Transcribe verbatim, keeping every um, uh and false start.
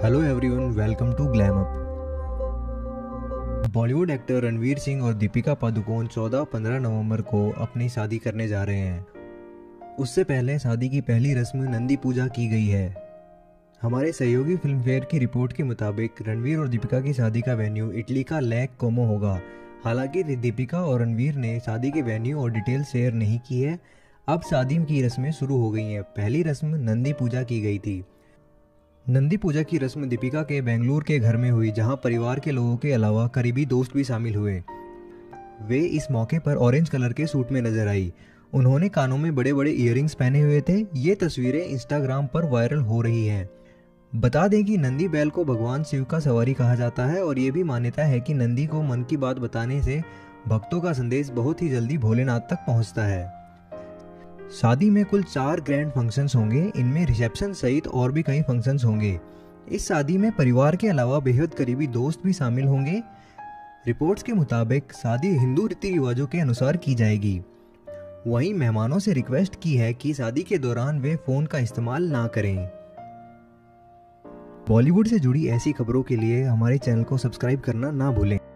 Hello everyone, welcome to Glam Up. Bollywood actor Ranveer Singh और दीपिका पादुकोण चौदह पंद्रह नवंबर को अपनी शादी करने जा रहे हैं। उससे पहले शादी की पहली रस्म नंदी पूजा की गई है। हमारे सहयोगी फिल्म फेयर की रिपोर्ट के मुताबिक रणवीर और दीपिका की शादी का वेन्यू इटली का लेक कोमो होगा। हालांकि दीपिका और रणवीर ने शादी के वेन्यू और डिटेल शेयर नहीं की है। अब शादी की रस्में शुरू हो गई हैं। पहली रस्म नंदी पूजा की गई थी। नंदी पूजा की रस्म दीपिका के बेंगलुरु के घर में हुई, जहां परिवार के लोगों के अलावा करीबी दोस्त भी शामिल हुए। वे इस मौके पर ऑरेंज कलर के सूट में नजर आई। उन्होंने कानों में बड़े बड़े इयररिंग्स पहने हुए थे। ये तस्वीरें इंस्टाग्राम पर वायरल हो रही हैं। बता दें कि नंदी बैल को भगवान शिव का सवारी कहा जाता है और ये भी मान्यता है कि नंदी को मन की बात बताने से भक्तों का संदेश बहुत ही जल्दी भोलेनाथ तक पहुंचता है। शादी में कुल चार ग्रैंड फंक्शंस होंगे। इनमें रिसेप्शन सहित और भी कई फंक्शंस होंगे। इस शादी में परिवार के अलावा बेहद करीबी दोस्त भी शामिल होंगे। रिपोर्ट्स के मुताबिक शादी हिंदू रीति रिवाजों के अनुसार की जाएगी। वहीं मेहमानों से रिक्वेस्ट की है कि शादी के दौरान वे फोन का इस्तेमाल ना करें। बॉलीवुड से जुड़ी ऐसी खबरों के लिए हमारे चैनल को सब्सक्राइब करना ना भूलें।